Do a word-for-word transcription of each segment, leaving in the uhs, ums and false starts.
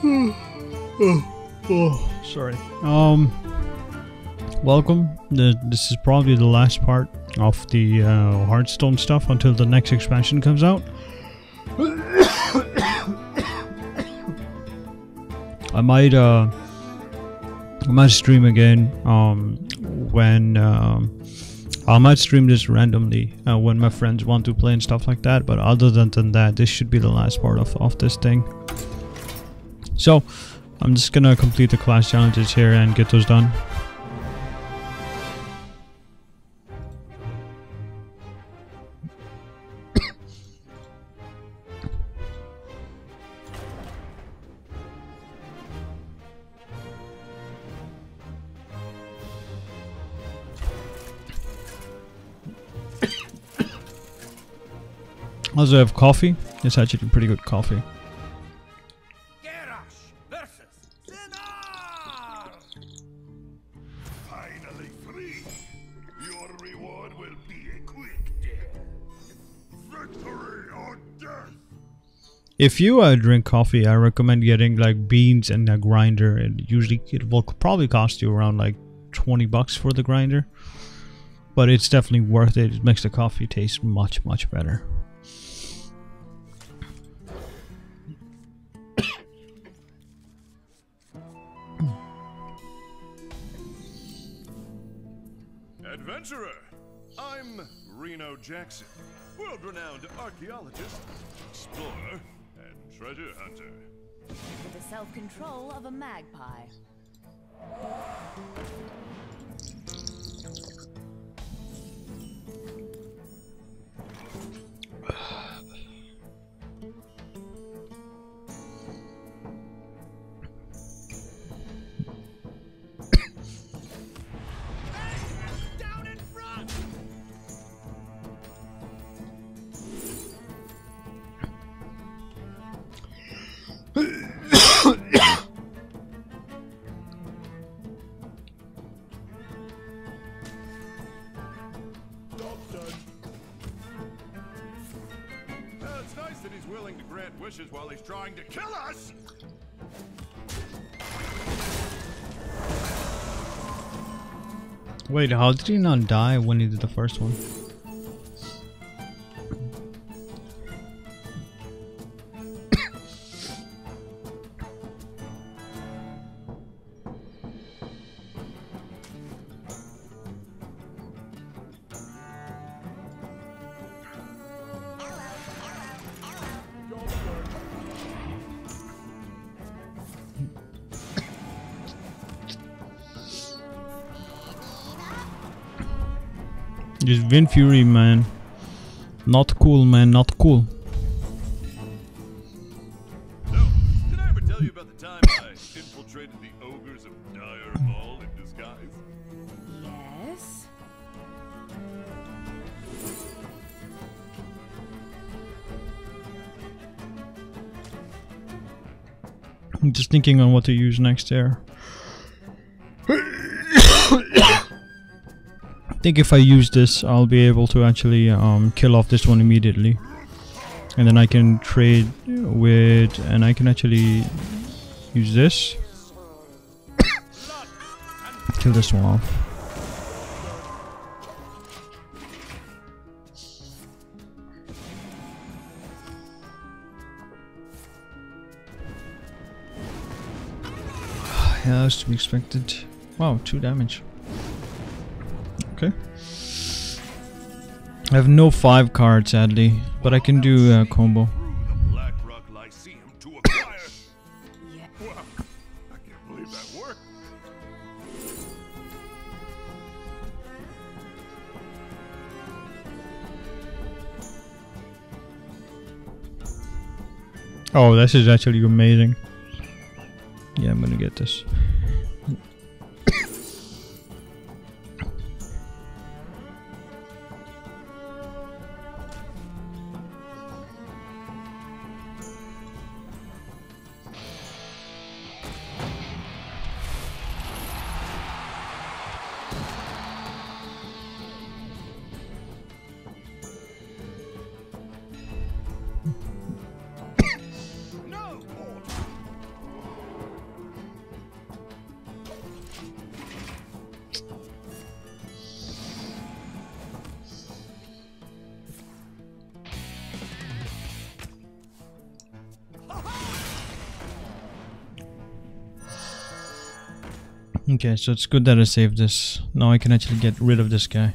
oh, oh, sorry. Um, welcome. The, this is probably the last part of the uh, Hearthstone stuff until the next expansion comes out. I might, uh, I might stream again. Um, when um, I might stream this randomly uh, when my friends want to play and stuff like that. But other than, than that, this should be the last part of of this thing. So, I'm just gonna complete the class challenges here and get those done. Also have coffee. It's actually pretty good coffee. Finally free. Your reward will be a quick death. Victory or death. If you uh, drink coffee, I recommend getting like beans and a grinder. And usually it will probably cost you around like twenty bucks for the grinder, but it's definitely worth it. It makes the coffee taste much much better. Adventurer, I'm Reno Jackson, world-renowned archaeologist, explorer, and treasure hunter. With the self-control of a magpie. It's nice that he's willing to grant wishes while he's trying to kill us! Wait, how did he not die when he did the first one? Just Wind Fury, man. Not cool, man. Not cool. So, did I ever tell you about the time I infiltrated the ogres of Dire Hall in disguise? Yes. I'm just thinking on what to use next there. I think if I use this, I'll be able to actually um, kill off this one immediately. And then I can trade with, and I can actually use this. Kill this one off. Yeah, that's to be expected. Wow, two damage. Okay. I have no five cards, sadly, but I can do a combo. The Black Rock Lyceum to acquire. Yeah. Wow, I can't believe that worked. Oh, this is actually amazing. Yeah, I'm gonna get this. Okay, so it's good that I saved this. Now I can actually get rid of this guy.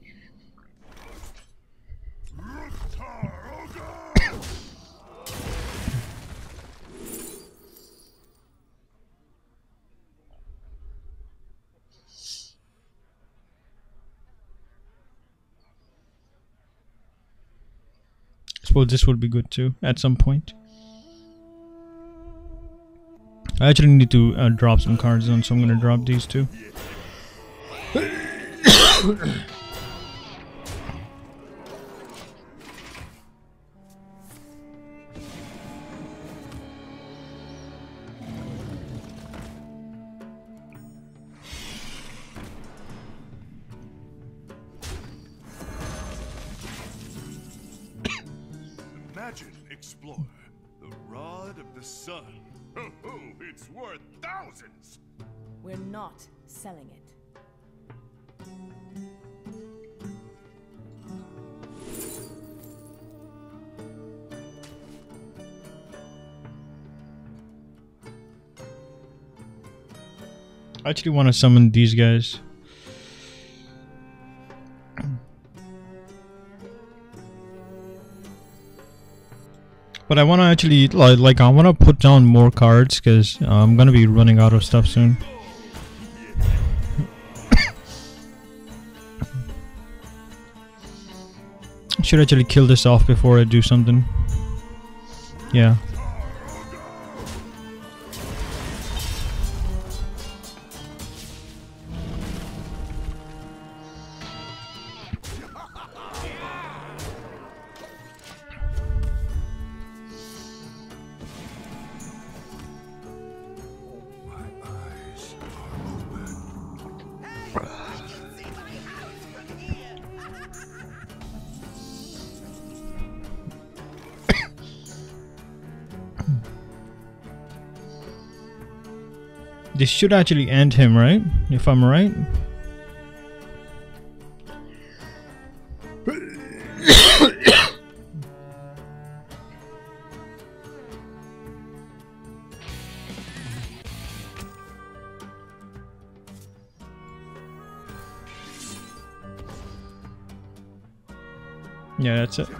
I suppose this would be good too at some point. I actually need to uh, drop some cards on, so I'm gonna drop these two. Imagine, Explorer, the rod of the sun. Ho ho, it's worth thousands! We're not selling it. I actually want to summon these guys. But I want to actually, like, like I want to put down more cards because uh, I'm going to be running out of stuff soon. I should actually kill this off before I do something. Yeah. This should actually end him, right? If I'm right. Yeah, that's it.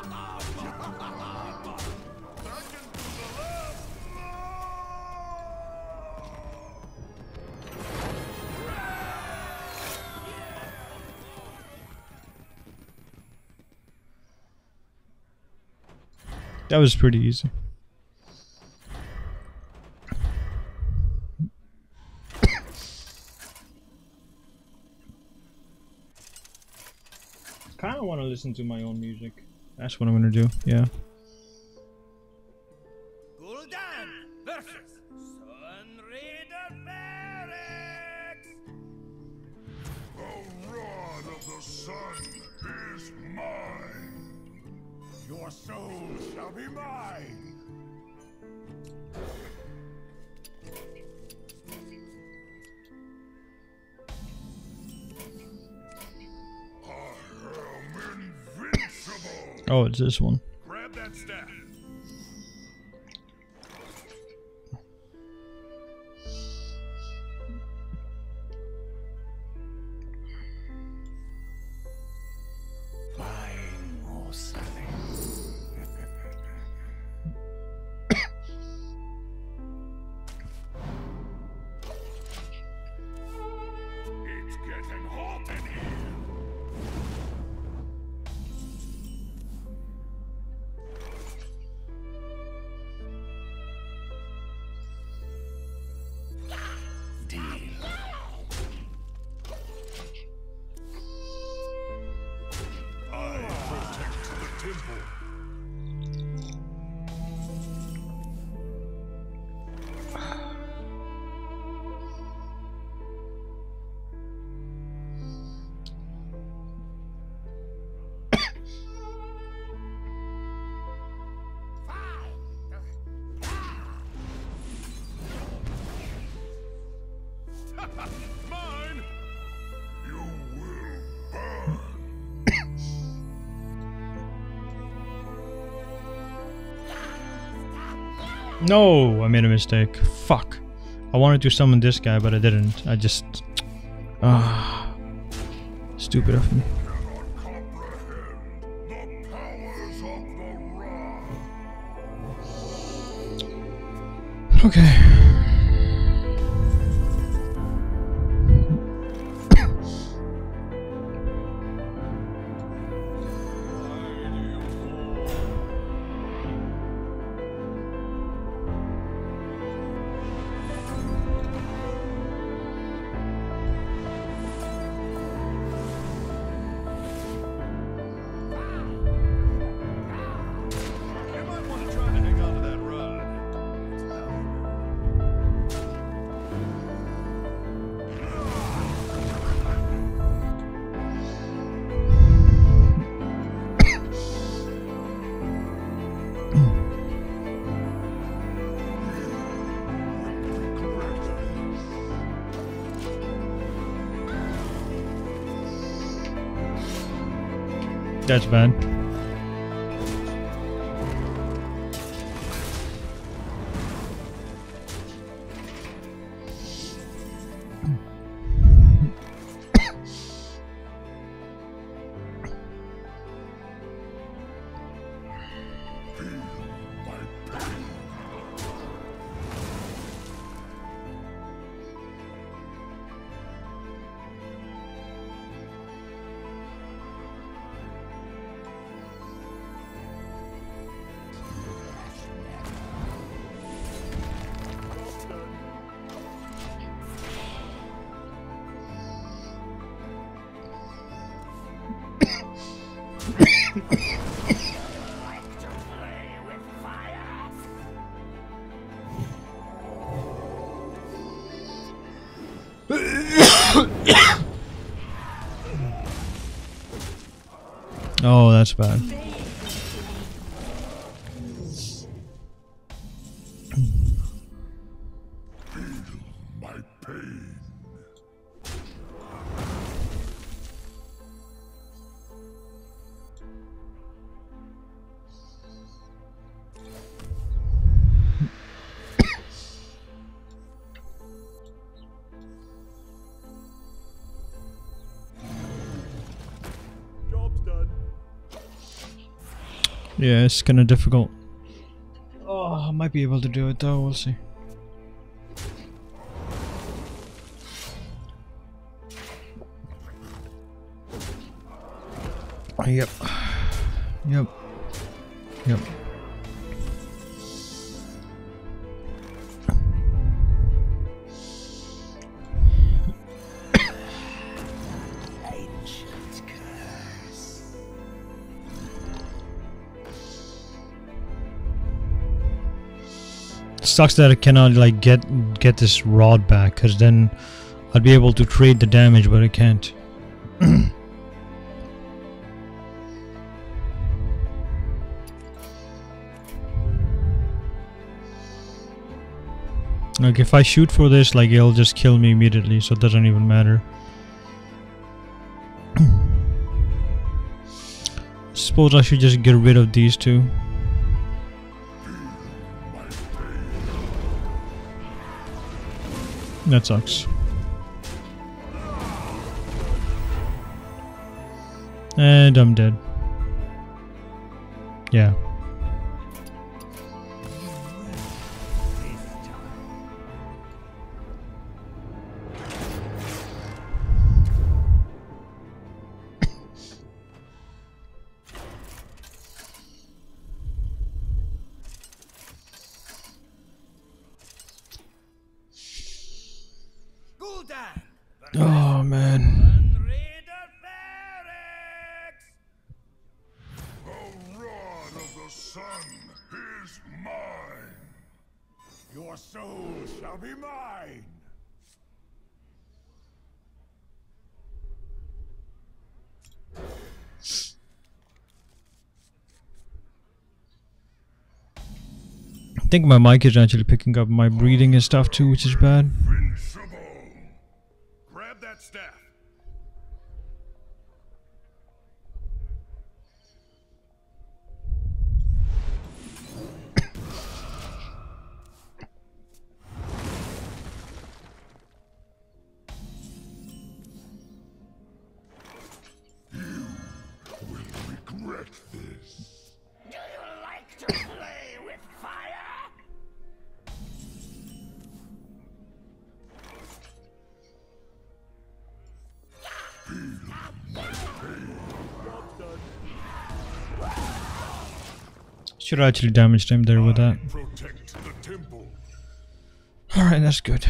That was pretty easy. Kinda wanna listen to my own music. That's what I'm gonna do, yeah. Gul'dan versus Sunraider Barracks. The rod of the sun is mine. Your soul shall be mine. I am invincible. Oh, it's this one. Grab that staff. Buying or selling. It's getting hot in here. Deal. I protect the temple. Mine! You will burn! No, I made a mistake. Fuck. I wanted to summon this guy, but I didn't. I just... Ah, stupid of me. Cannot comprehend the powers of the Ra. Okay. You might want to try to hang on to that rod. It's valuable. That's bad. Oh, that's bad. My pain. Job's done. Yeah, it's kind of difficult. Oh, I might be able to do it though, we'll see. Yep. Yep. Yep. Ancient curse. Sucks that I cannot like get get this rod back, because then I'd be able to trade the damage, but I can't. Like if I shoot for this, like it'll just kill me immediately, so it doesn't even matter. Suppose I should just get rid of these two. That sucks. And I'm dead. Yeah. Gul'dan. Oh man. Unreader barracks. The rod of the sun is mine. Your soul shall be mine. I think my mic is actually picking up my breathing and stuff too, which is bad. Invincible. Grab that staff. Should have actually damaged him there with that. Protect the temple. Alright, that's good.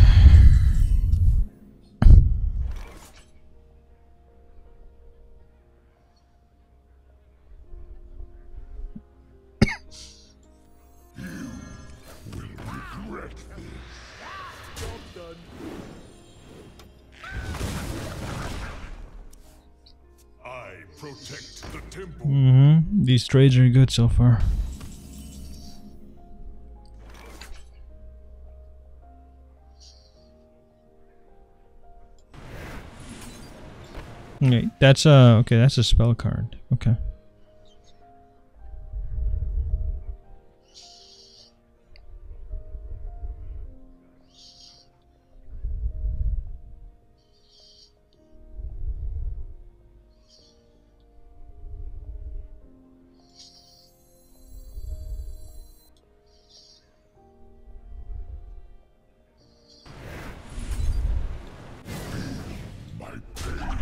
Regret this. Job done. I protect the temple. Mm-hmm. These trades are good so far. Okay, that's a okay. That's a spell card. Okay. My pain.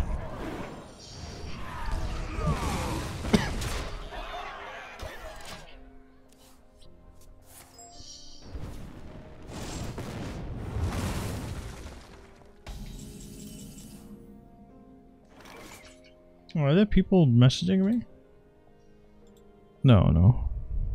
Oh, are there people messaging me? No, no.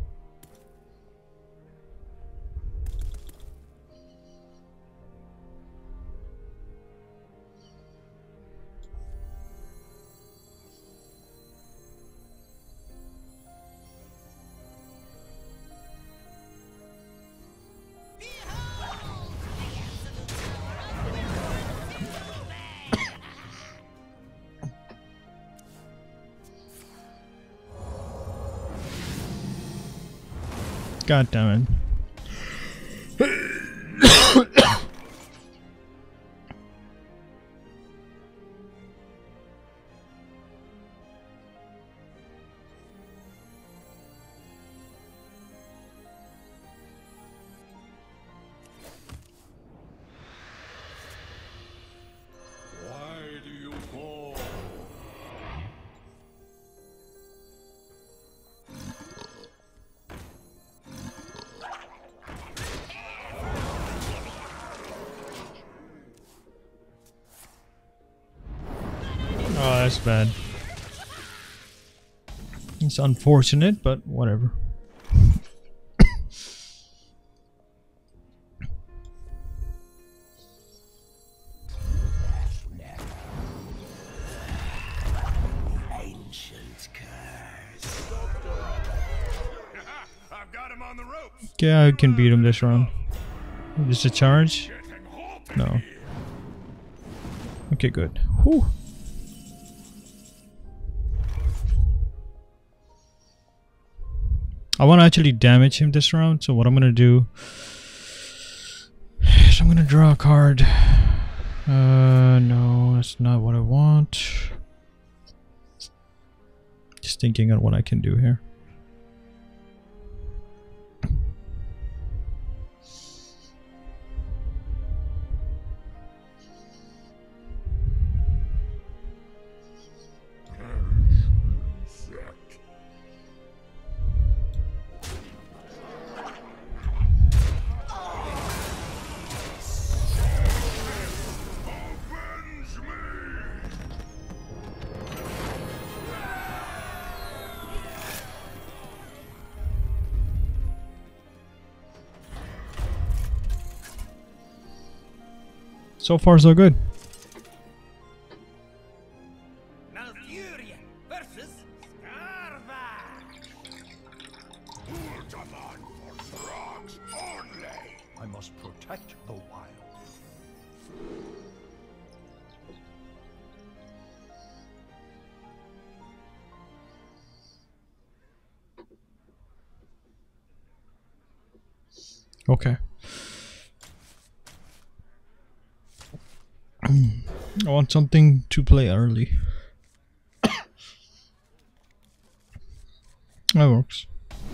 God damn it. Why do you fall? Oh, that's bad. It's unfortunate, but whatever. Ancient curse. I've got him on the ropes. Yeah, I can beat him this round. Is it a charge? Getting hot. No. Okay, good. Whew. I want to actually damage him this round, so what I'm gonna do is I'm gonna draw a card. Uh, no, that's not what I want. Just thinking on what I can do here. Avenge me. So far, so good. Malfurion versus Scarvax. Ultimate for frogs only. I must protect the wild. Okay. I want something to play early. That works.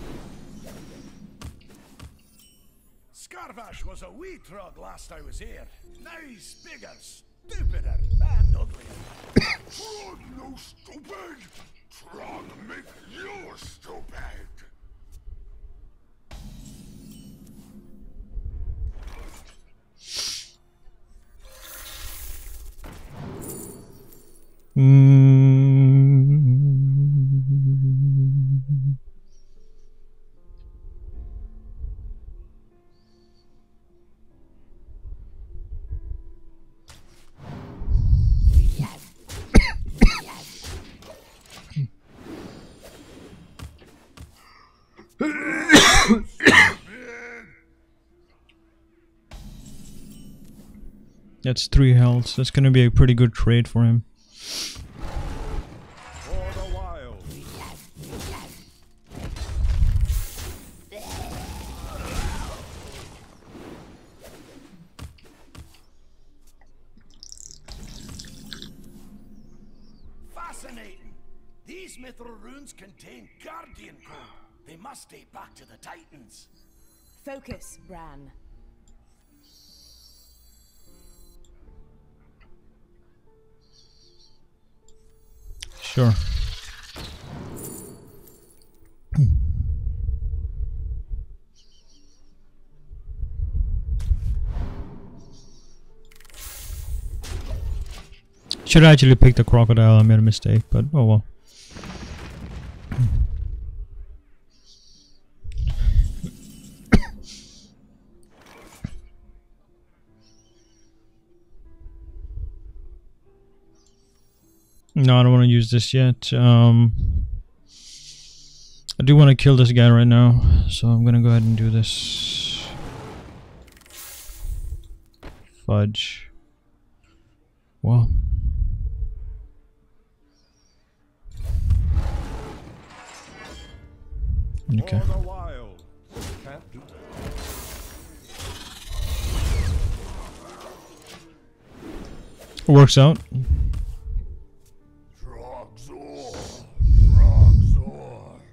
Scarvash was a wee trog last I was here. Now he's bigger, stupider, and uglier. Frog no stupid. Trog make you stupid. Mm. That's three health. That's gonna be a pretty good trade for him. For the wild. Fascinating. These mithril runes contain Guardian code. They must date back to the Titans. Focus, Bran. Sure. Should actually pick the crocodile. I made a mistake, but oh well. No, I don't want to use this yet. Um, I do want to kill this guy right now, so I'm gonna go ahead and do this. Fudge. Well. Okay. For the wild. Can't do that. Works out. Trogzor. Trogzor.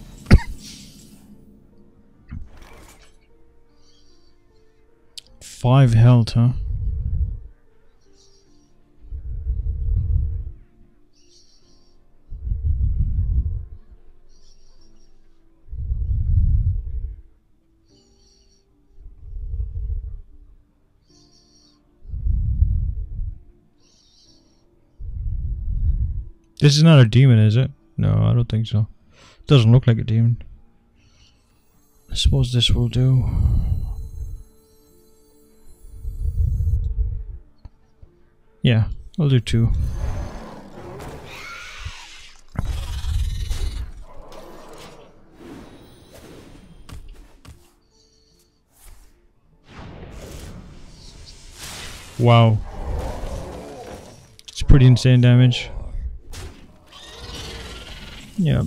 Five health, huh? This is not a demon, is it? No, I don't think so. Doesn't look like a demon. I suppose this will do. Yeah, I'll do two. Wow. It's pretty insane damage. Yeah.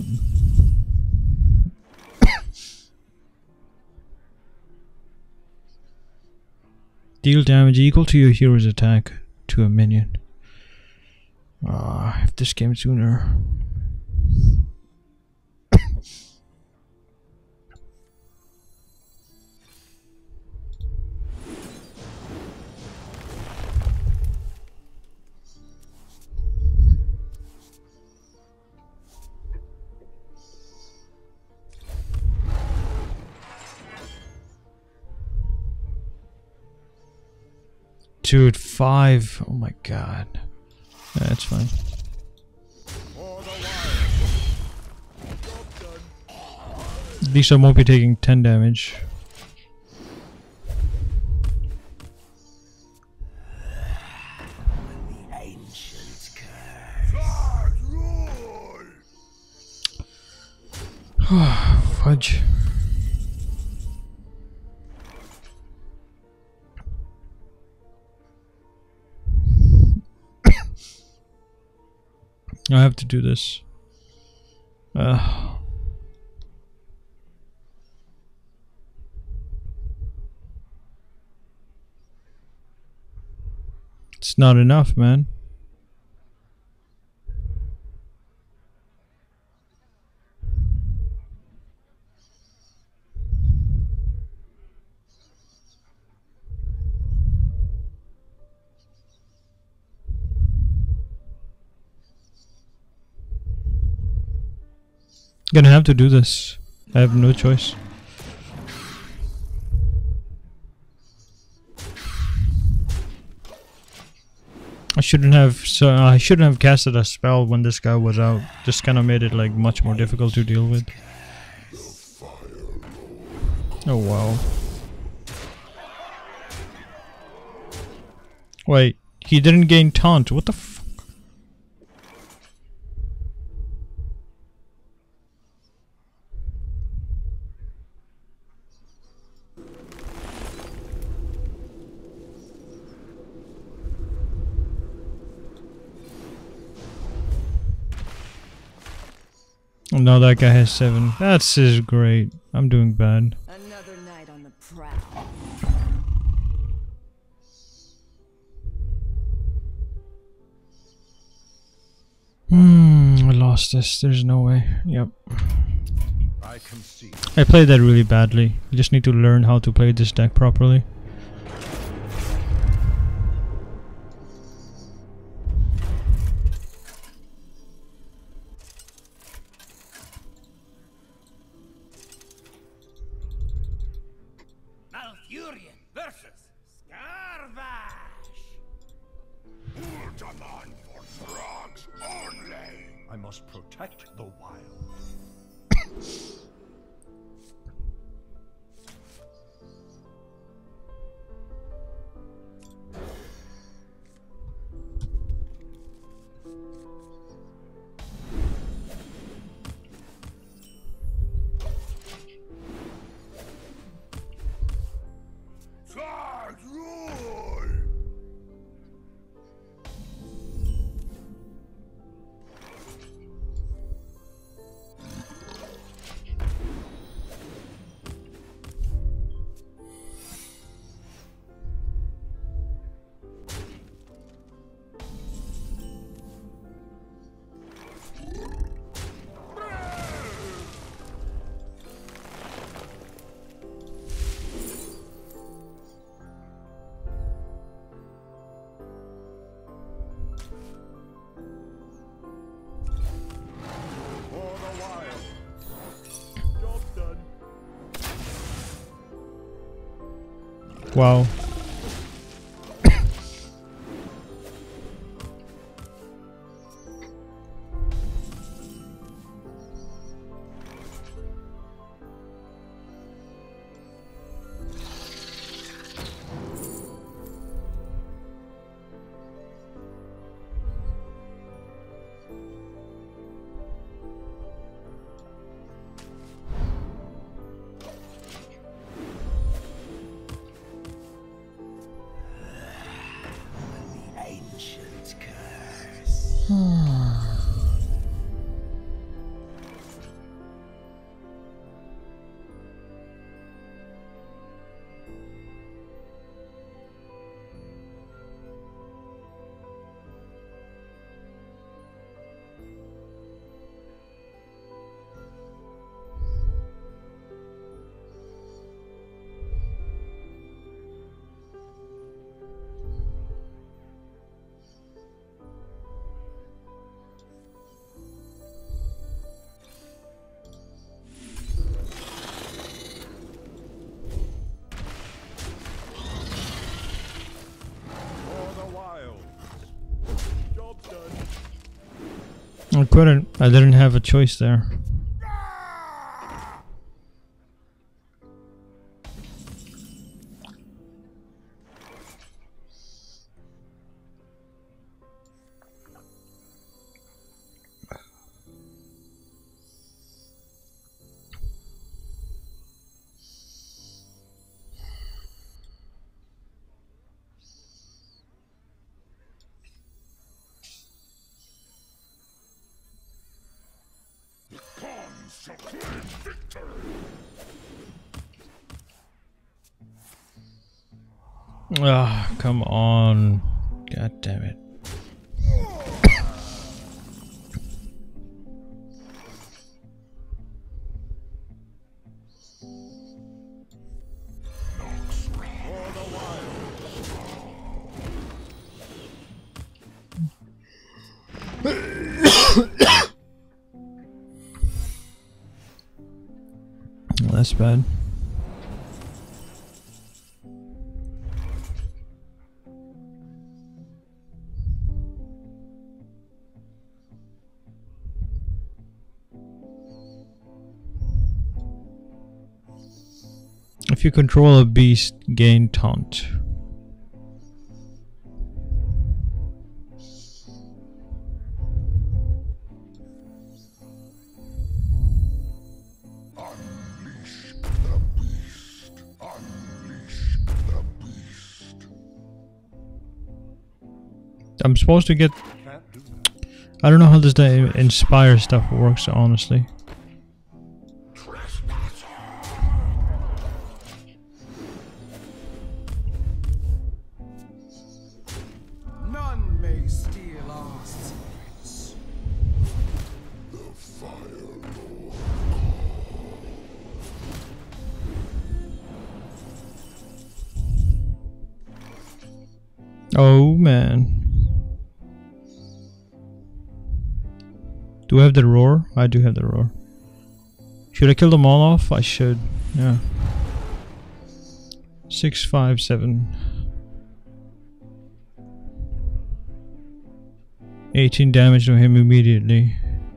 Deal damage equal to your hero's attack to a minion. Ah, uh, if this came sooner. Dude, five. Oh my god. Yeah, that's fine. At least I won't be taking ten damage. The ancient curse. Fudge. I have to do this. Uh. It's not enough, man. Gonna have to do this. I have no choice. I shouldn't have. So I shouldn't have casted a spell when this guy was out. Just kind of made it like much more difficult to deal with. Oh wow. Wait, he didn't gain taunt. What the fuck? No, that guy has seven. That's is great. I'm doing bad. Another night on the prowl. Hmm, I lost this. There's no way. Yep. I concede. I played that really badly. I just need to learn how to play this deck properly. Malfurion versus Scarvash. Ultraman for frogs only. I must protect the wild. Frogs rule. For the wild. Job done. Wow. Ancient curse. For the wild. Job done. I couldn't. I didn't have a choice there. Comes to claim victory. Ah, come on. God damn it. Well, that's bad. If you control a beast, gain taunt. Unleash the beast. Unleash the beast. I'm supposed to get. Can't do that. I don't know how this the inspire stuff works, honestly. None may steal our secrets. The Fire Lord. Oh man. Do I have the roar? I do have the roar. Should I kill them all off? I should. Yeah. Six, five, seven. eighteen damage to him immediately.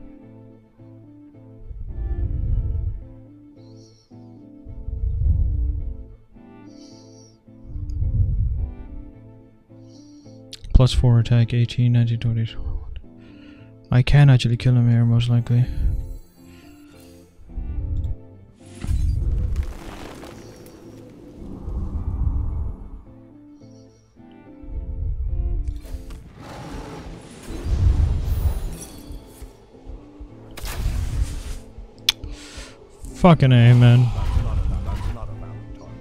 Plus four attack, eighteen, nineteen, twenty. I can actually kill him here, most likely. Fucking A, man. That's not a, that's not a valid target.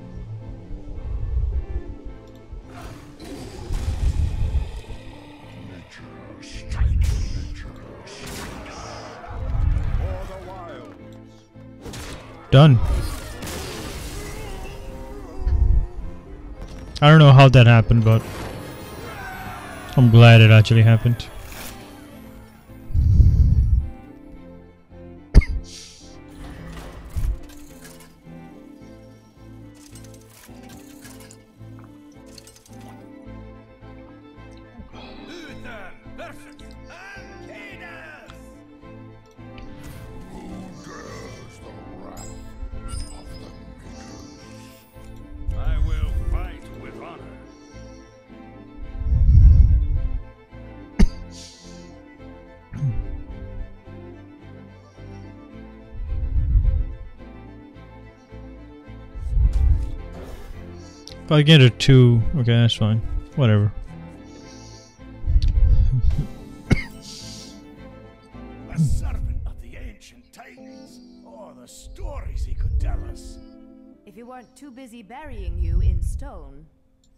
Nature strikes. Nature strikes. For the wilds. Done. I don't know how that happened, but I'm glad it actually happened. Uther versus Arcanus! Who dares the wrath of the makers? I will fight with honor. If I get a two, okay, that's fine. Whatever. A servant of the ancient Titans. Oh, the stories he could tell us. If he weren't too busy burying you in stone.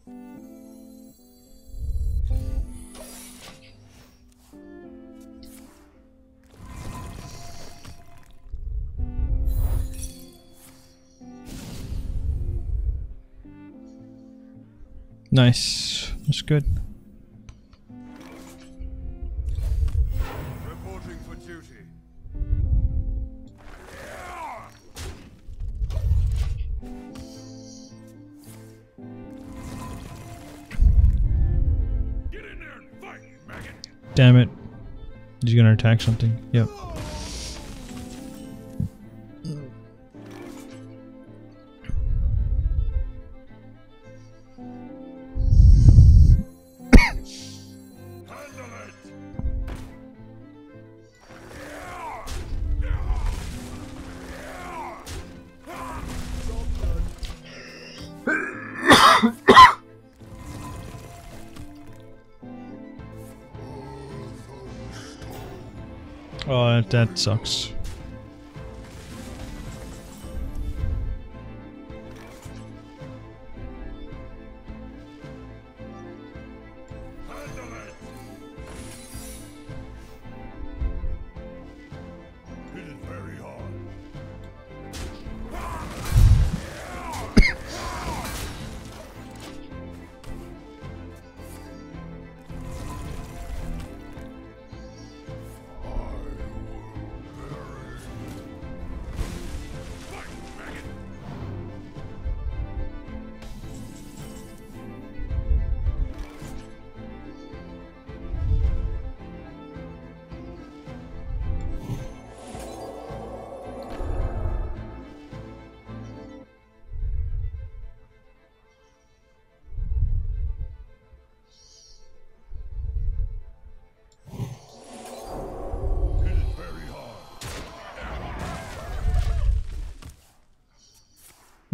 Nice. That's good. Reporting for duty. Get in there and fight, maggot! Damn it. He's gonna attack something. Yep. Handle it! Oh, that, that sucks. Handle it! Hit it very hard. I will bury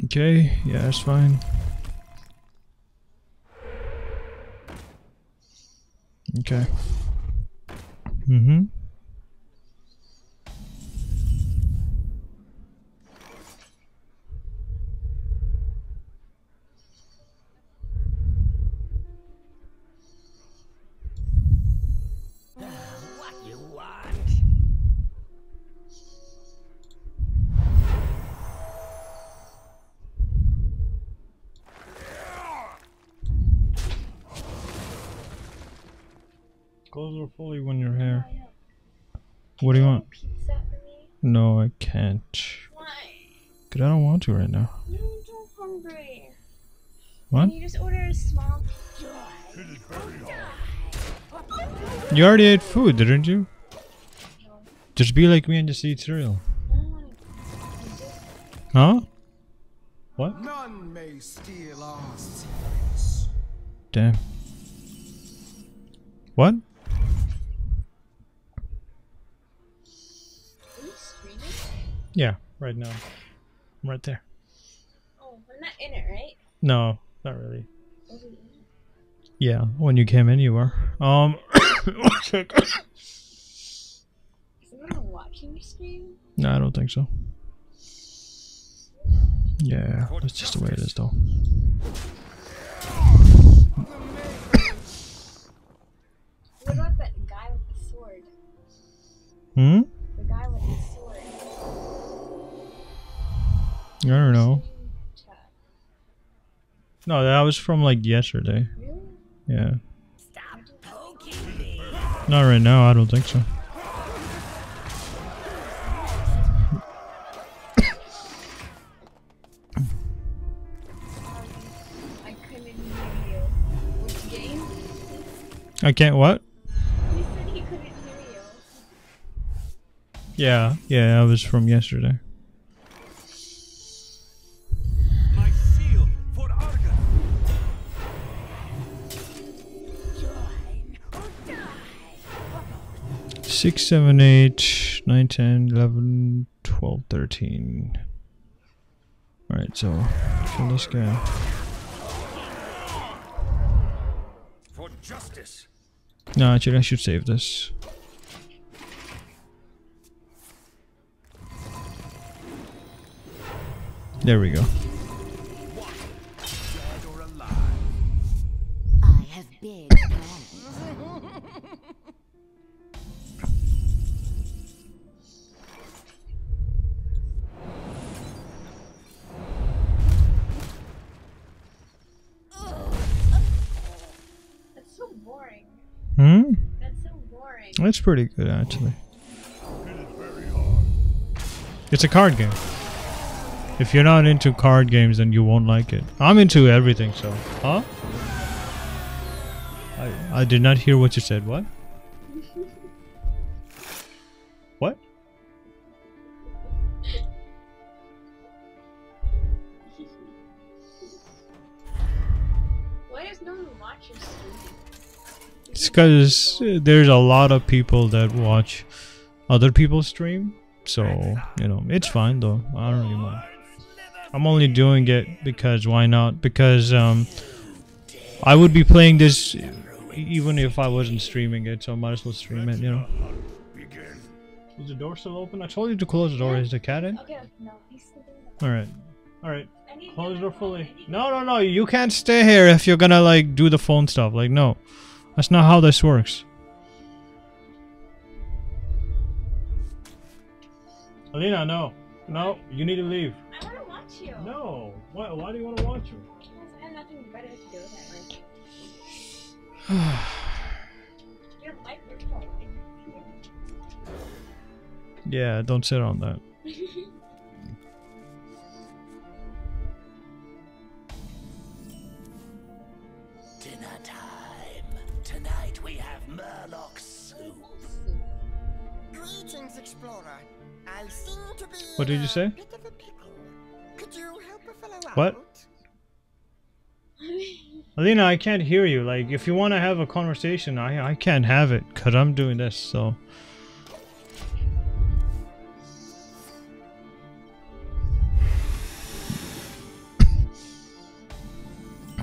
Okay, yeah, that's fine. Okay. Mm-hmm. What you want? Clothes are fully when you're here. What do you want? Pizza for me? No, I can't. Why? Cause I don't want to right now. No, I'm so hungry. What? Can you just order a small You already ate food, didn't you? Just be like me and just eat cereal. I don't want to. Huh? What? None may steal our secrets. Damn. What? Are you streaming? Yeah, right now. I'm right there. Oh, I'm not in it, right? No, not really. Are we in it? Yeah, when you came in, you were. Um. Is anyone watching your stream? No, I don't think so. Yeah, that's just the way it is, though. What about that guy with the sword? Hmm? The guy with the sword. I don't know. Stream chat. No, that was from like yesterday. Really? Yeah. Stop poking me. Not right now, I don't think so. I couldn't hear you. Which game? I can't what? He said he couldn't hear you. Yeah, yeah, that was from yesterday. My seal for Argon. Join or die. Six, seven, eight, nine, ten, eleven, twelve, thirteen. Alright, so kill this guy. For justice. No, actually I should save this. There we go. Dead or alive. I have big plans. That's so boring. Hmm? That's so boring. That's pretty good actually. It's a card game. If you're not into card games, then you won't like it. I'm into everything, so. Huh? I, I did not hear what you said. What? What? Why does no one watch your stream? It's because there's a lot of people that watch other people stream. So, you know, it's fine though. I don't really mind. I'm only doing it because why not? Because um, I would be playing this even if I wasn't streaming it, so I might as well stream it, you know. Begin. Is the door still open? I told you to close the door. Is the cat in? Okay, no, he's sleeping. Alright. Alright. I need to Close get the door my phone. fully. I need to No, no, no. You can't stay here if you're gonna, like, do the phone stuff. Like, no. That's not how this works. Alina, no. No, you need to leave. I want to watch you. No. Why, why do you want to watch her? Because I have nothing better to do with that. Your microphone. Yeah, don't sit on that. Dinner time. Tonight we have Murloc soup. Greetings, explorer. I seem to be What did in you a say? bit of a pickle. Could you help a fellow What? out? Alina, I can't hear you. Like, if you want to have a conversation, I I can't have it because I'm doing this. So.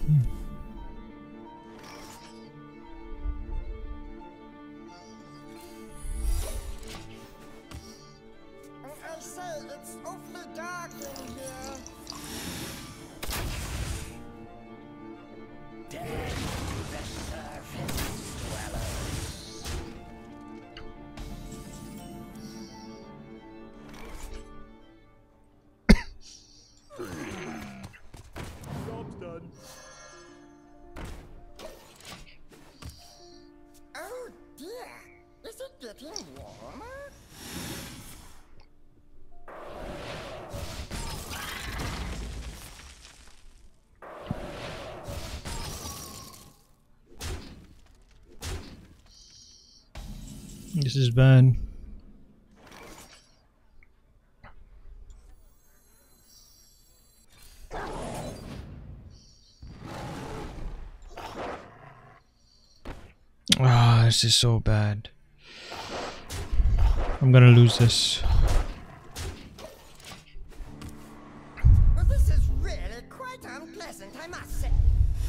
I say, it's awfully dark in here. Dead to the surface dwellers. Job's done. Oh dear, is it getting warmer? This is bad. Ah, this is so bad. I'm gonna lose this. Well, this is really quite unpleasant, I must say.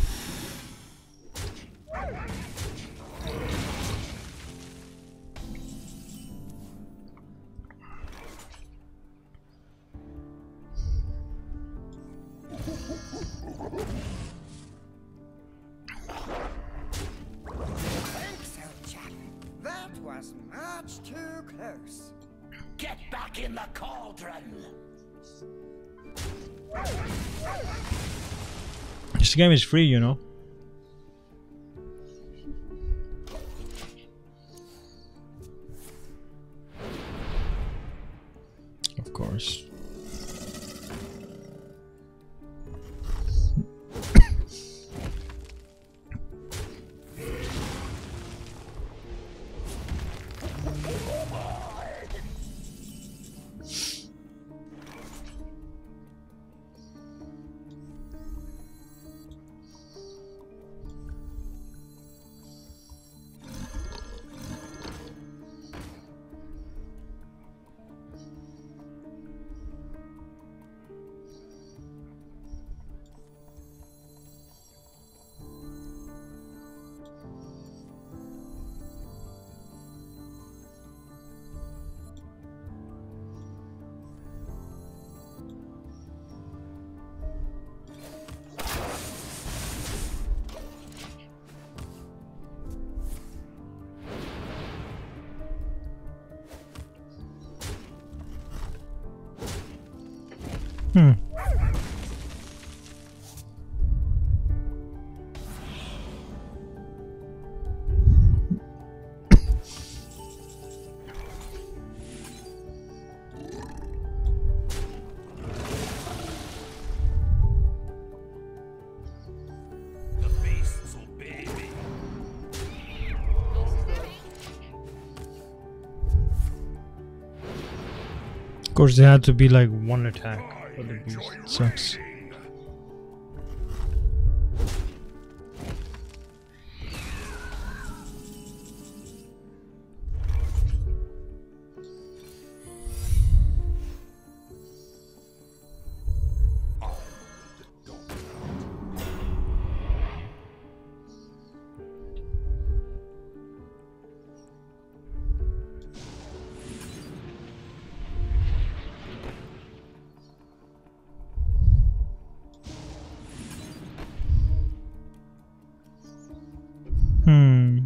Thanks, old chap. That was much too close. Get back in the cauldron. This game is free, you know. Of course. Hmm. The beasts obey me. Of course, they had to be like one attack for the beast. It sucks. Hmm.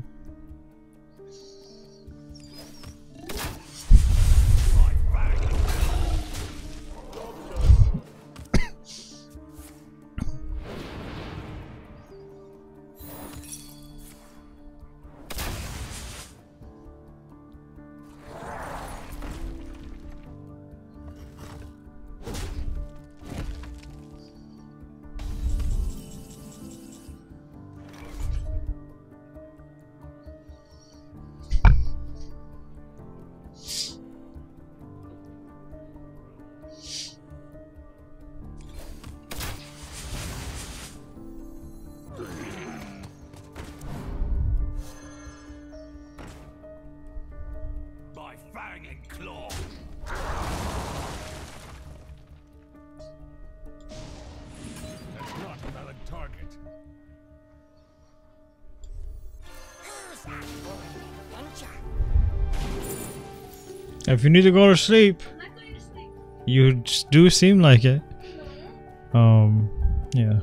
If you need to go to sleep, I'm not going to sleep. you just do seem like it. Um, yeah.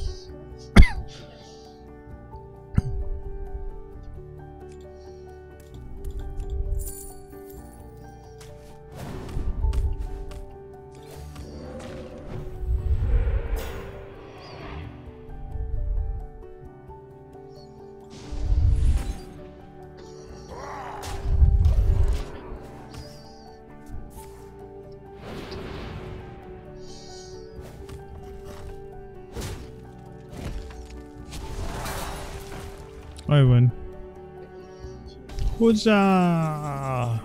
I win. Huzzah!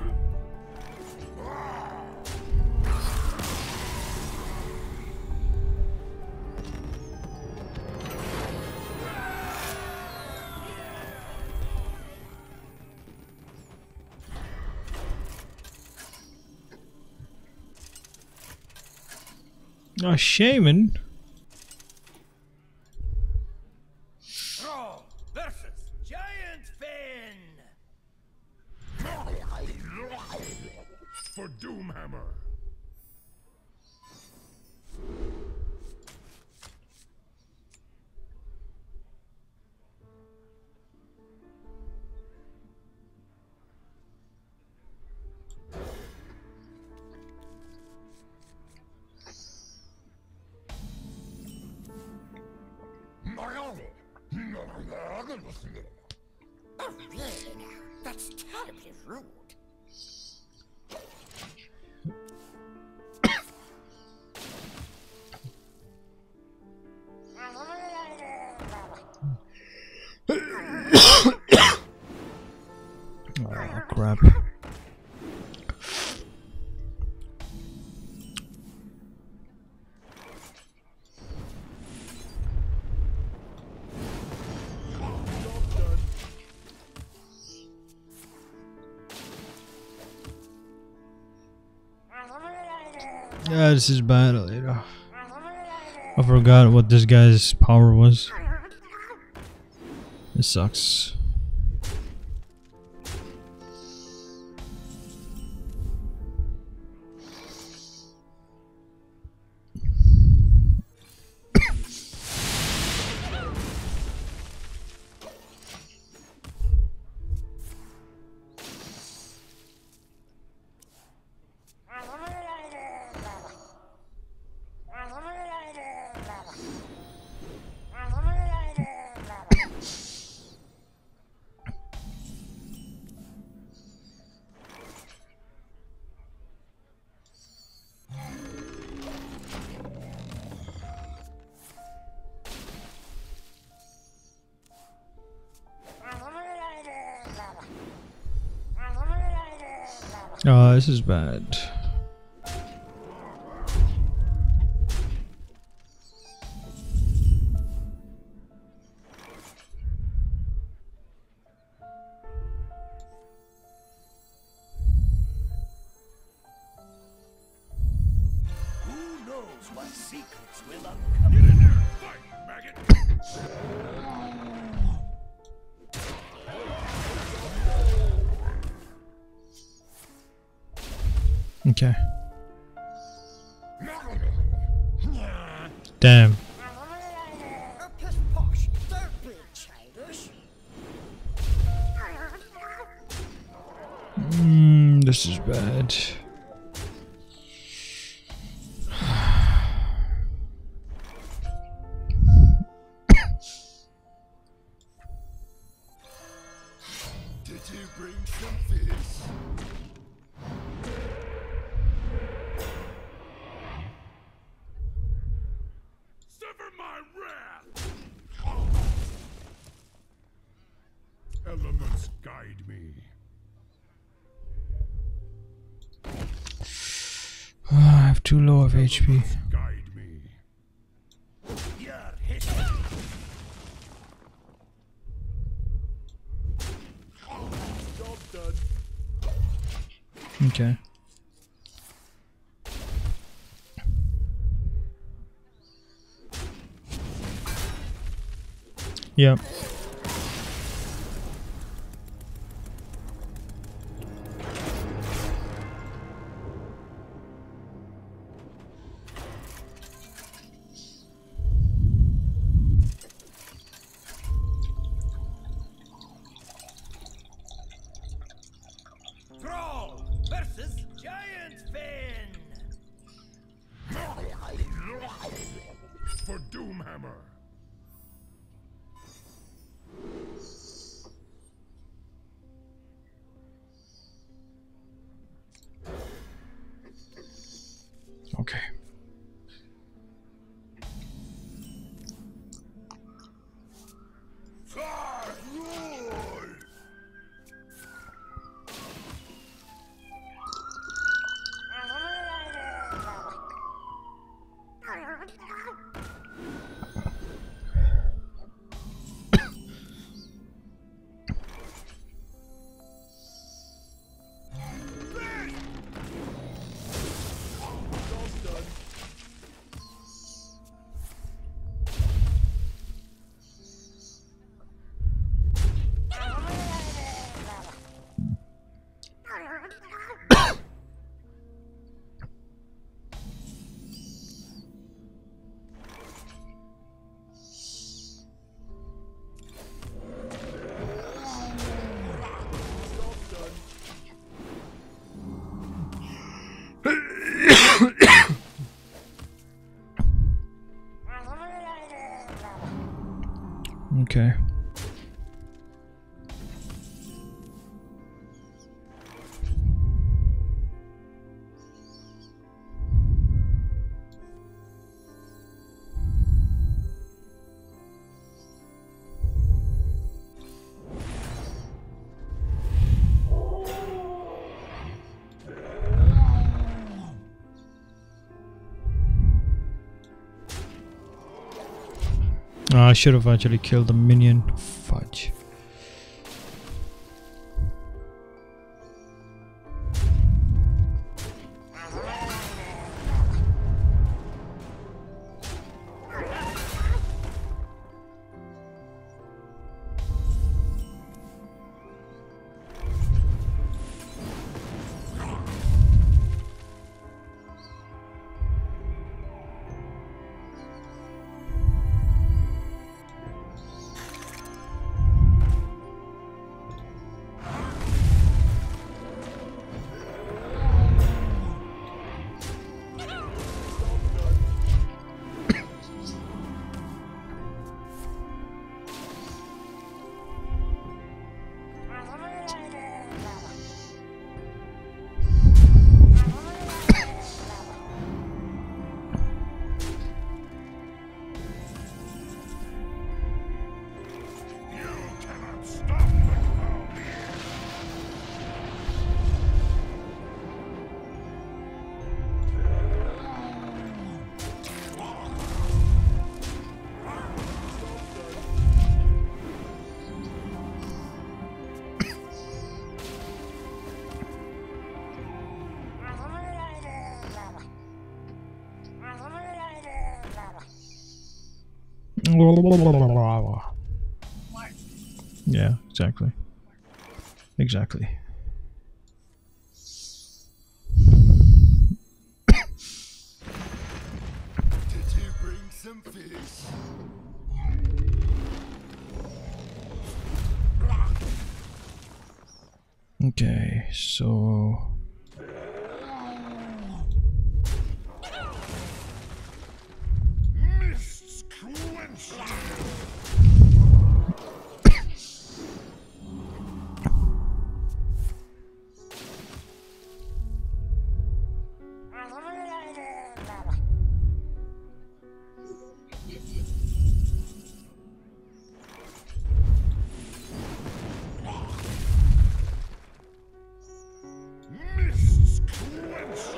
A shaman? Thrall versus Giant Finn. For Doomhammer. Oh, really now? That's terribly rude. Oh, crap. Yeah, this is bad. I forgot what this guy's power was. This sucks. Oh, this is bad. Who knows what secrets will uncover? Get in there and fight, maggot. Okay. Damn. Oh, piss posh. Don't be childish. Mm, this is bad. Did you bring some fish? Suffer my wrath! Elements guide me. I have too low of H P. Guide me. You're hit. Job done. Okay. Yep. Doomhammer. Okay. Okay. Uh, I should have actually killed the minion. Fudge. Yeah, exactly. Exactly. Did you bring some fish? Okay, so Mists quenched. Mists quenched.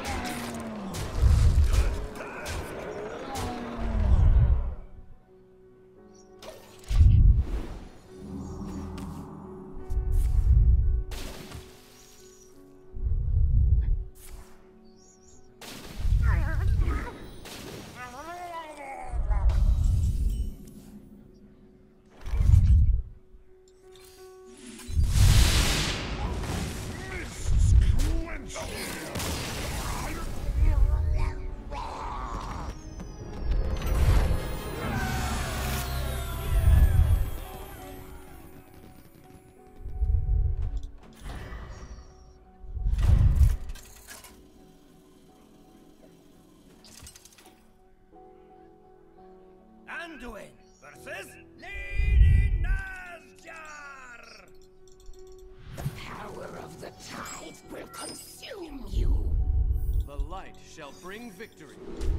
Anduin versus Lady Nazjar! The power of the tithe will consume you. The light shall bring victory.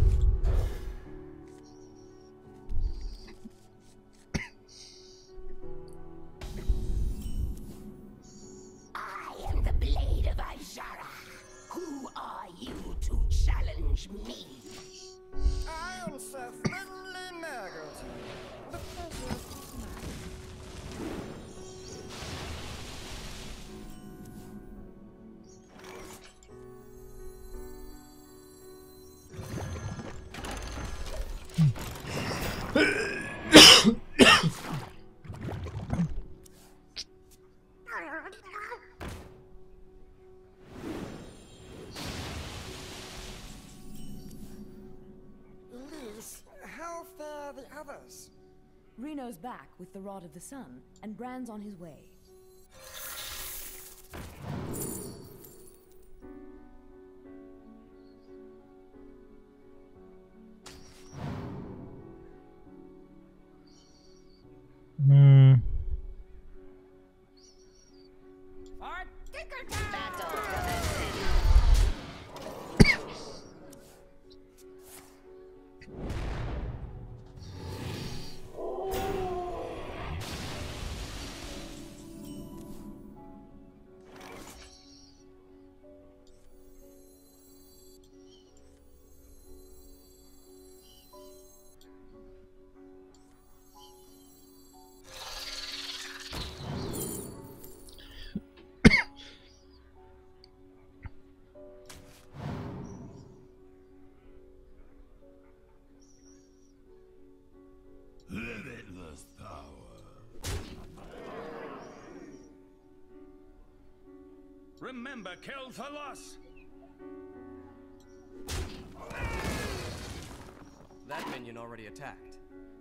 I am the Blade of Ajara. Who are you to challenge me? I am Sir Finley Nagleton. The pleasure is mine. Elise, how fare the others? Reno's back with the Rod of the Sun, and Bran's on his way. Hmm. Limitless power. Remember Kel'Thuzad! That minion already attacked.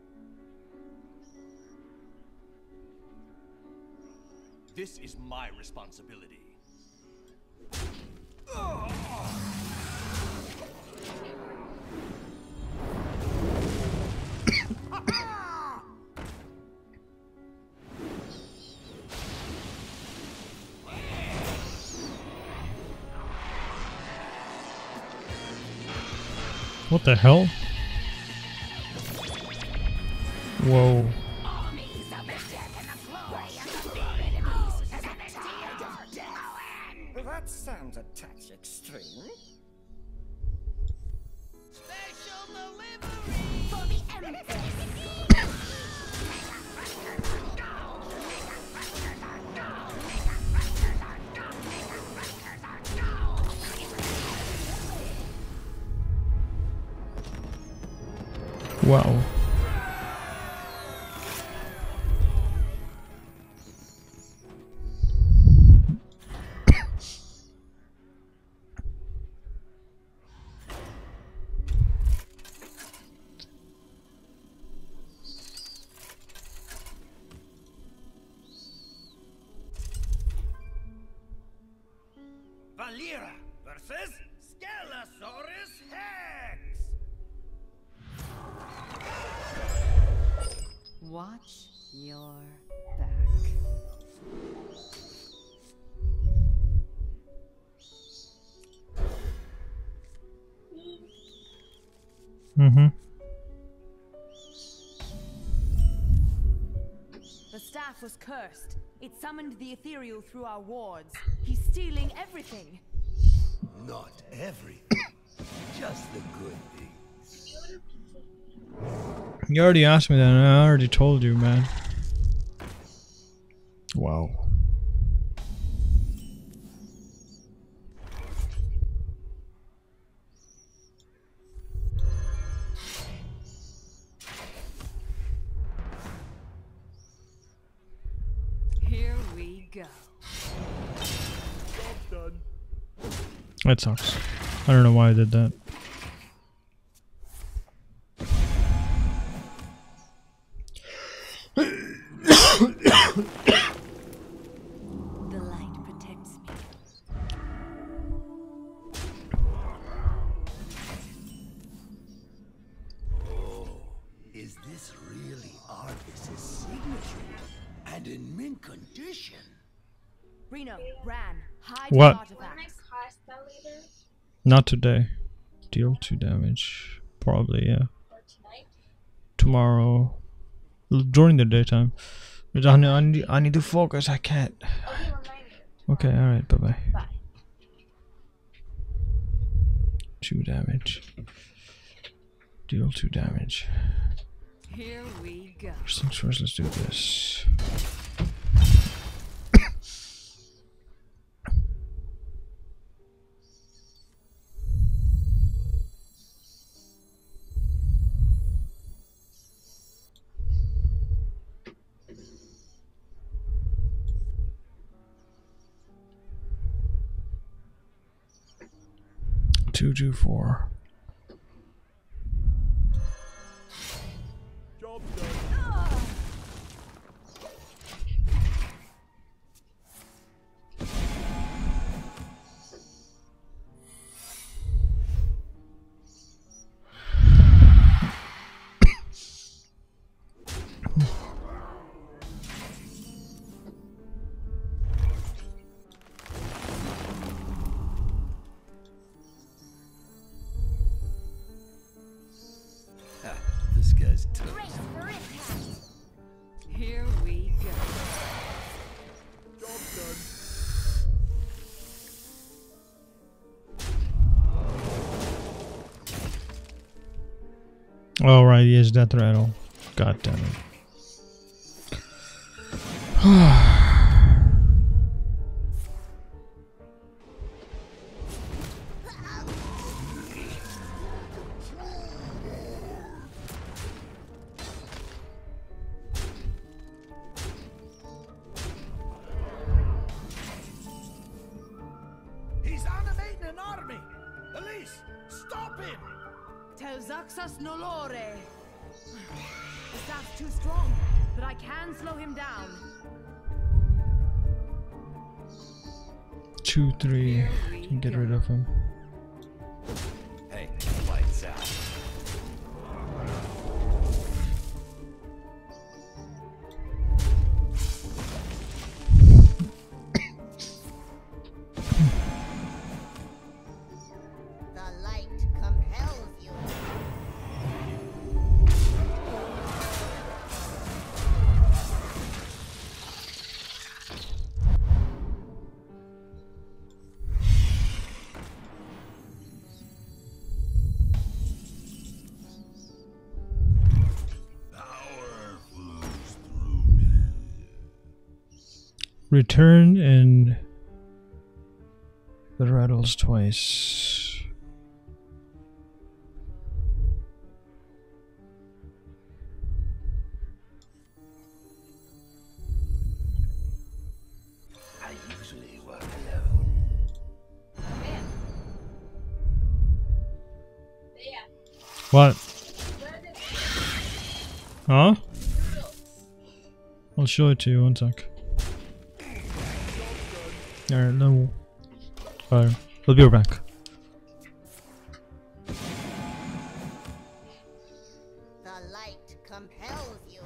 This is my responsibility. What the hell? Whoa. Armies of the dead and the glory of the big enemies as a tide of death. That sounds a touch extreme. Special delivery for the Empress. Wow. Valera versus Scalosaurus Hex! Watch your back. Mm-hmm. The staff was cursed. It summoned the ethereal through our wards. He's stealing everything. Not everything. Just the good things. You already asked me that, and I already told you, man. Wow. Here we go. Job done. That sucks. I don't know why I did that. The light protects me. Oh, is this really Arthas' signature, and in mint condition. Reno, Bran, hide What? the When I artifacts. cast that later Not today. Deal two damage. Probably, yeah. or tonight. Tomorrow. L- During the daytime. But I, I, need, I need to focus. I can't. Okay, remind me. Okay, alright. Bye bye. Bye. Two damage. Deal two damage. Here we go. First things first, let's do this. Two, two, four. Job done. Ha, this guy's tough. Here we go. Job done. Alright, yes, death rattle. God damn it. He's animating an army. Elise, stop him. Tel Zaxas Nolore. The staff's too strong, but I can slow him down. Two, three. Can get rid of him. Hey, lights out. The light compels you. Power flows through me. Return and the rattles twice. I usually work alone. Yeah. What? Where did Huh? noodles? I'll show it to you one sec. Alright, no. Alright, we'll be right back. The light compels you.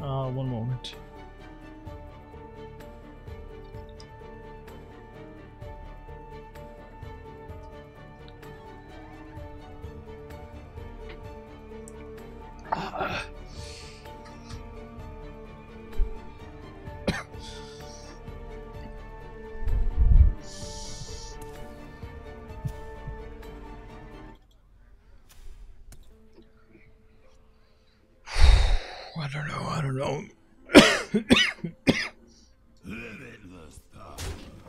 Uh, one moment. I don't know, I don't know. Limitless power.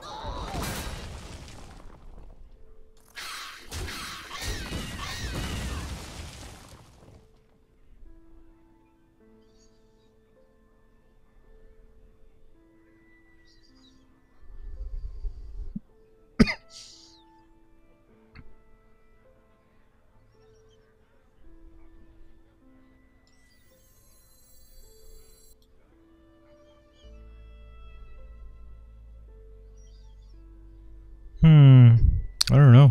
Hmm, I don't know.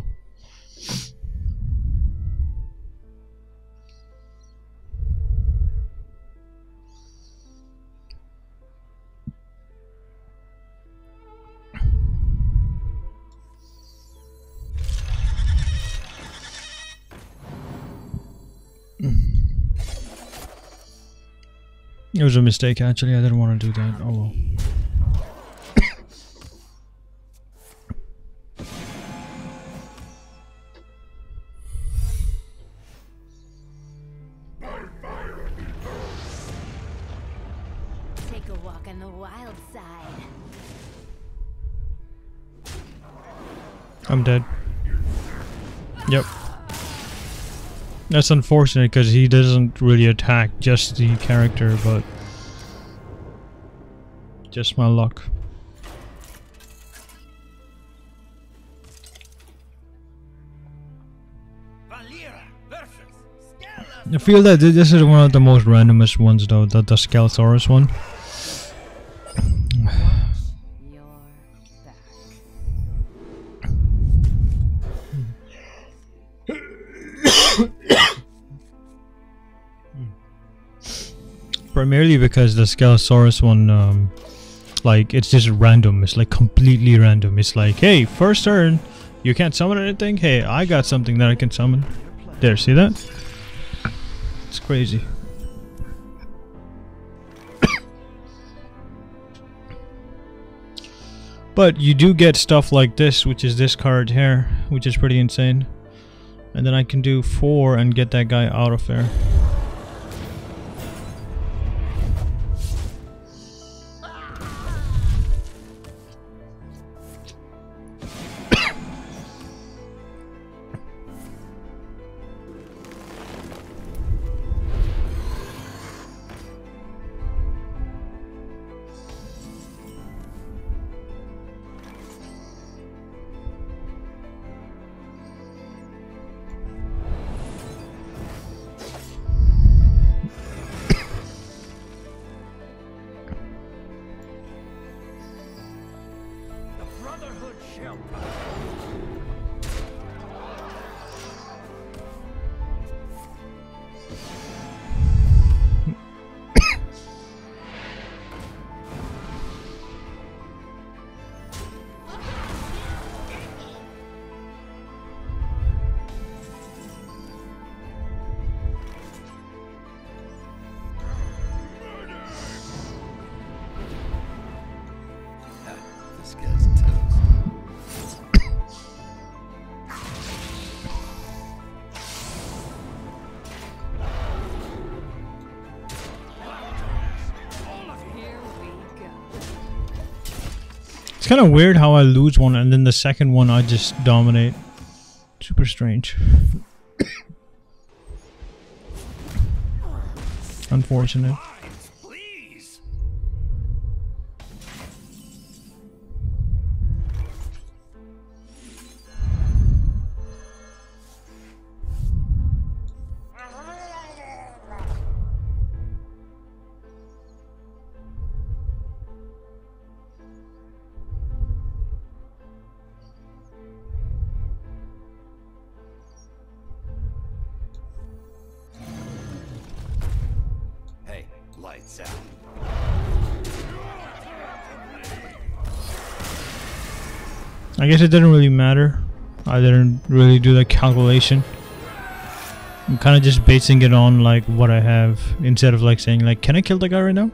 It was a mistake, actually. I didn't want to do that. Oh well. Take a walk on the wild side. I'm dead. Yep. That's unfortunate because he doesn't really attack just the character, but just my luck. Valera versus I feel that thi- this is one of the most randomest ones though, the, the Scalsaurus one. You're back. Primarily because the Scalsaurus one, um, like, it's just random. It's like completely random. It's like, hey, first turn, you can't summon anything. Hey, I got something that I can summon. There, see that? It's crazy. But you do get stuff like this, which is this card here, which is pretty insane. And then I can do four and get that guy out of there. Brotherhood shall This guy's toast. Here we go. It's kind of weird how I lose one and then the second one I just dominate. Super strange. Unfortunate. Lines, please. Hey, lights out. I guess it didn't really matter. I didn't really do the calculation. I'm kind of just basing it on like what I have instead of like saying like, can I kill the guy right now?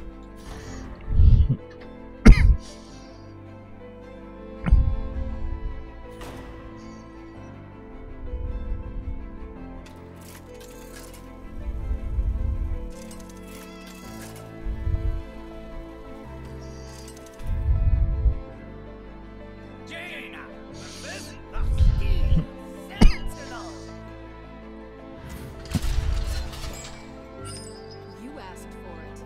You asked for it.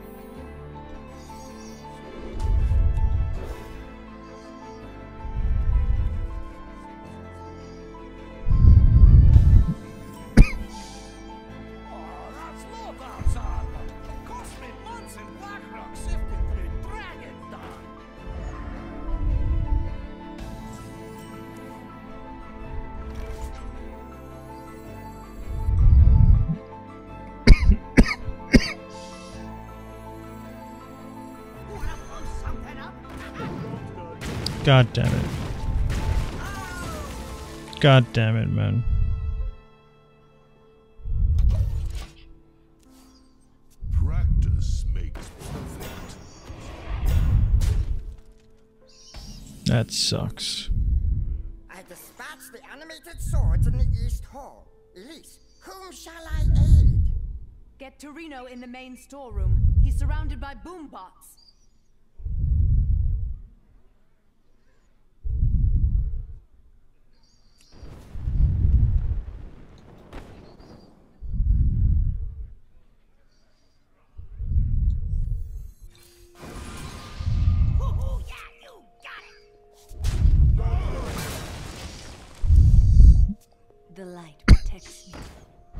Oh, that's Lothar's armor. Cost me months in Blackrock sifting through dragon dung. Wanna blow something up? God damn it. God damn it, man. Practice makes perfect. That sucks. I dispatched the animated swords in the East Hall. Elise, whom shall I aid? Get Torino in the main storeroom. He's surrounded by boombots. Ooh, yeah, you got it. The light protects you.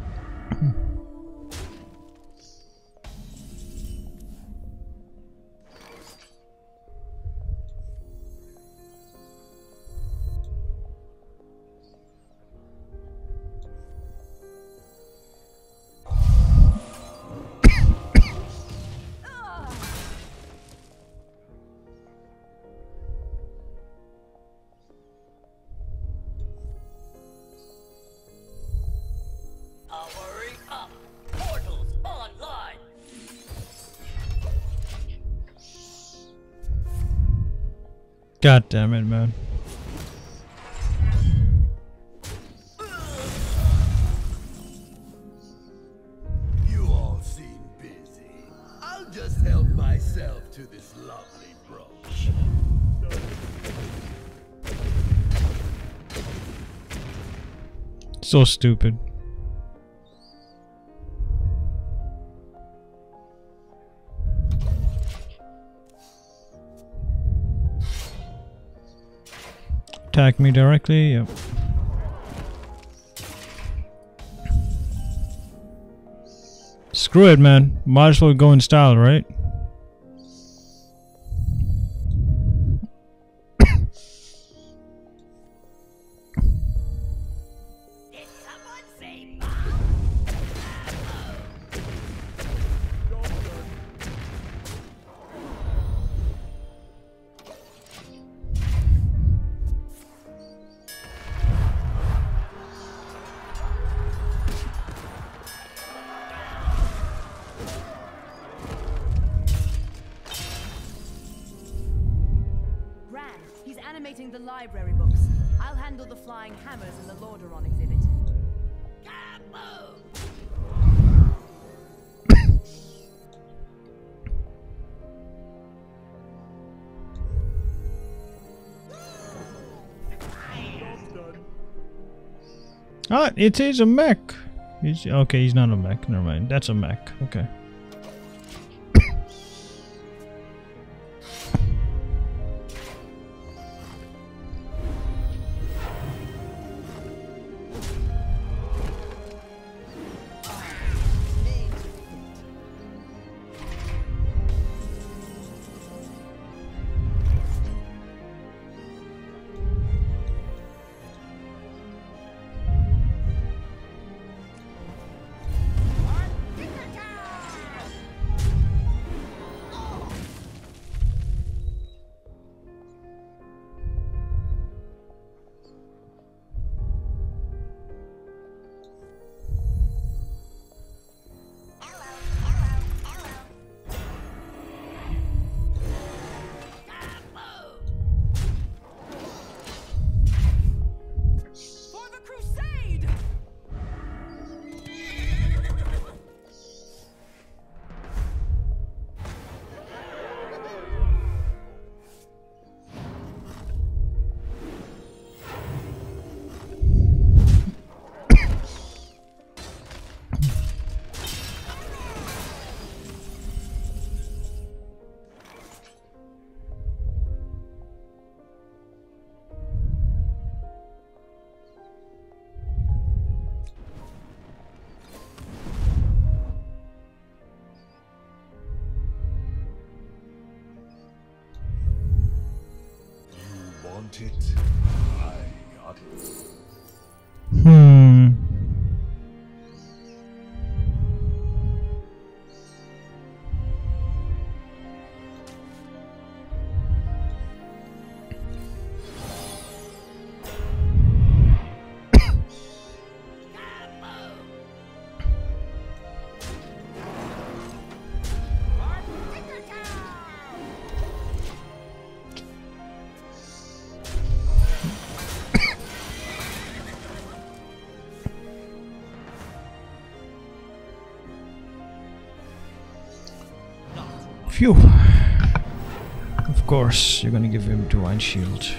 Powering up. Portals online. God damn it, man. You all seem busy. I'll just help myself to this lovely brooch. So stupid. Attack me directly, yep. Screw it, man. Might as well go in style, right? Did someone say Ran, he's animating the library books. I'll handle the flying hammers and the Lordaeron exhibit. Ah, it is a mech. He's, okay, he's not a mech. Never mind. That's a mech. Okay. Want it? I got it. Hmm. Phew. Of course, you're gonna give him Divine Shield.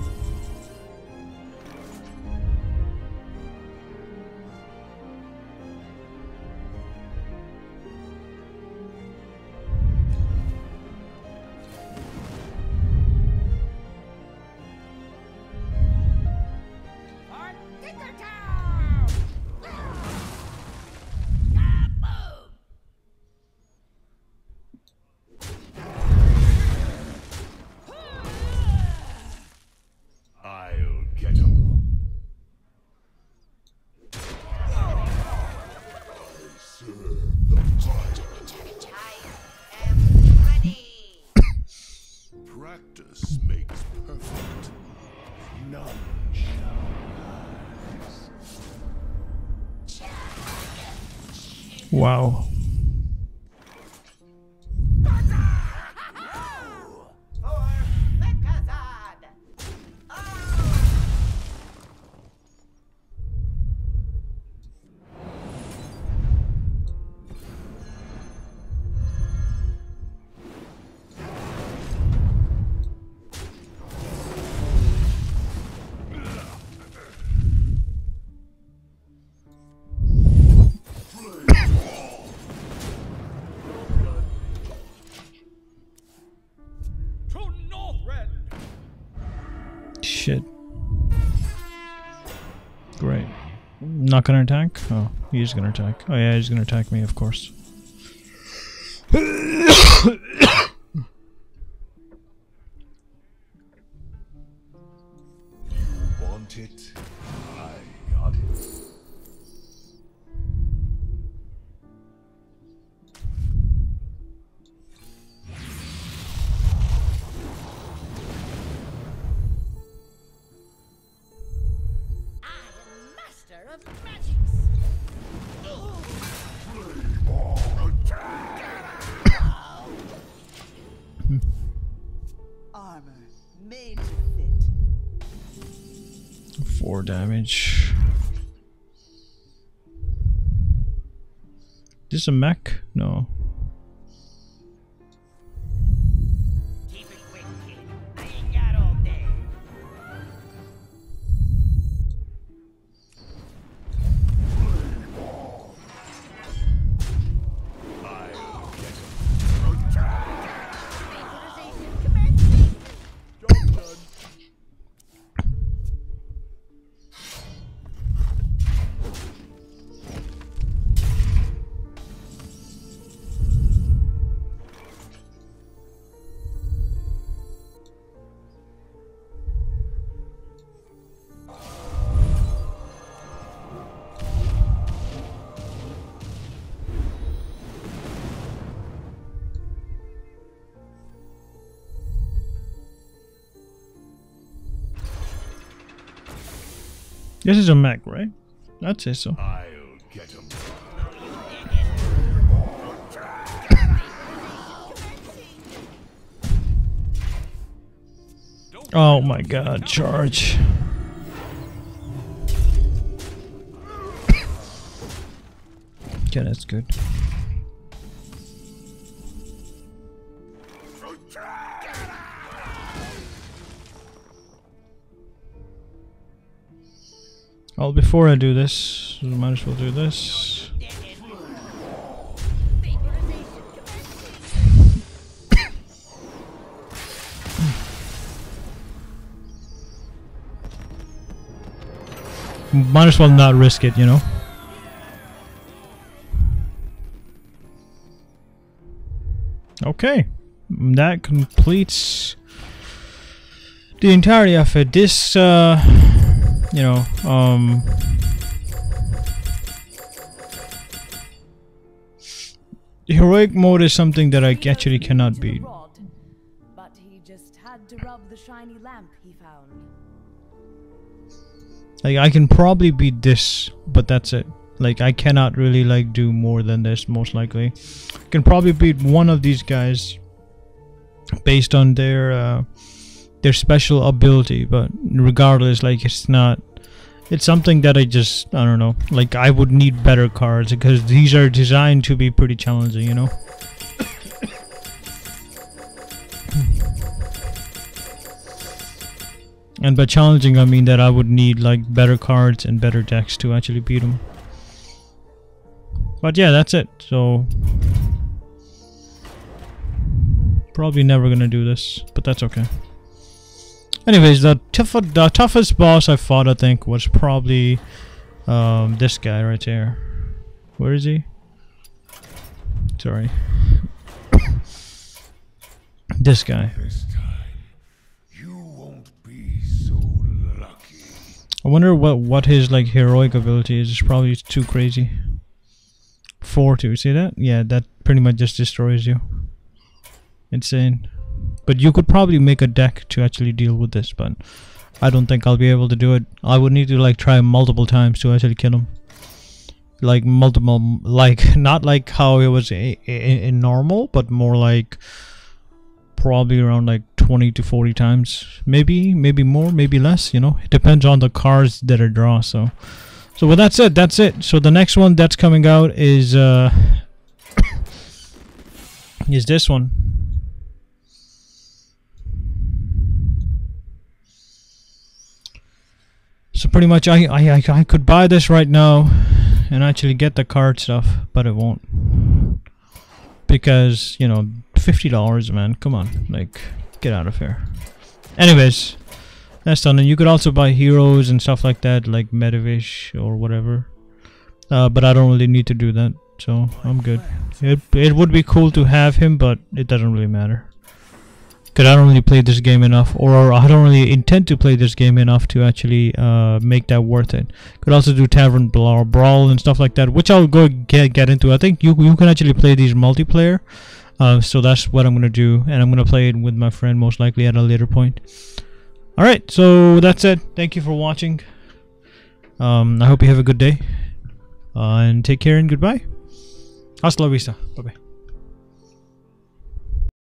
I'll get him. Serve the fight. I am ready. Practice makes perfect. None shall rise. Wow. Shit. Great. Not gonna attack? Oh, he's gonna attack. Oh yeah, he's gonna attack me, of course. Want it? I got it. Of magics. Armor made to fit. Four damage. This a mech? No. Keep it quick, kid. I ain't got all day. This is a mech, right? I'd say so. I'll get him. Oh my god, charge. Okay, that's good. Well, before I do this, I might as well do this. Might as well not risk it, you know. Okay, that completes the entirety of it. This, uh, you know, um, heroic mode is something that I actually cannot beat. But he just had to rub the shiny lamp he found. Like, I can probably beat this, but that's it. Like, I cannot really like do more than this, most likely. I can probably beat one of these guys based on their uh, their special ability, but regardless, like, it's not, it's something that I just, I don't know, like, I would need better cards because these are designed to be pretty challenging, you know. And by challenging, I mean that I would need like better cards and better decks to actually beat them. But yeah, that's it. So probably never gonna do this, but that's okay. Anyways, the, tough, the toughest boss I fought, I think, was probably um, this guy right there. Where is he? Sorry. This guy. I wonder what what his like heroic ability is. It's probably too crazy. Four two, see that? Yeah, that pretty much just destroys you. Insane. But you could probably make a deck to actually deal with this, but I don't think I'll be able to do it. I would need to like try multiple times to actually kill him. Like multiple, like not like how it was in, in normal, but more like probably around like twenty to forty times, maybe maybe more, maybe less, you know. It depends on the cards that are drawn. So so with that said, that's it. So the next one that's coming out is uh is this one. So pretty much I, I I could buy this right now and actually get the card stuff, but it won't, because, you know, fifty dollars, man, come on, like, get out of here. Anyways, that's done. And you could also buy heroes and stuff like that, like Medivish or whatever, uh, but I don't really need to do that, so I'm good. It, it would be cool to have him, but it doesn't really matter, because I don't really play this game enough, or I don't really intend to play this game enough to actually uh, make that worth it. Could also do Tavern Brawl and stuff like that, which I'll go get, get into. I think you, you can actually play these multiplayer. Uh, so that's what I'm going to do, and I'm going to play it with my friend most likely at a later point. Alright, so that's it. Thank you for watching. Um, I hope you have a good day. Uh, and take care and goodbye. Hasta la vista. Bye-bye.